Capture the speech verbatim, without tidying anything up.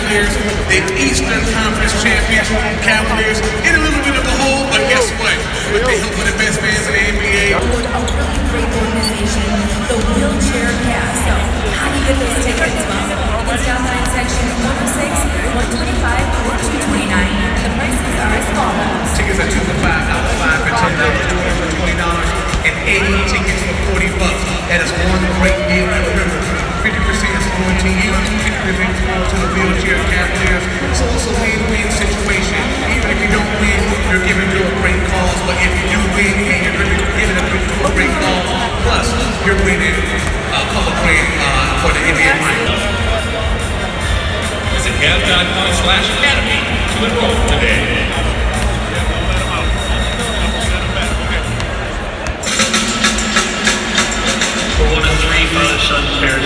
Cavaliers, the Eastern Conference champions Cavaliers, in a little bit of a hole, but guess what? With the help of the best fans in the N B A. A really great organization, the Wheelchair Cast. So, how do you get those tickets? Well, it's down by section one oh six, one twenty-five, or two twenty-nine. The prices are as follows. Tickets are two for five dollars, five for ten dollars, twenty for twenty dollars, and eighty tickets for forty bucks. That is one great deal. And remember, fifty percent is going to you, fifty percent is going to the Wheelchair Cavaliers. It's also a win-win situation. Even if you don't win, you're giving to a great cause. But if you do win, and you're giving it to a great cause, plus you're winning a couple grand uh, for the N B A finals. Visit Gav dot com slash academy to enroll today. For one of three father-son parents.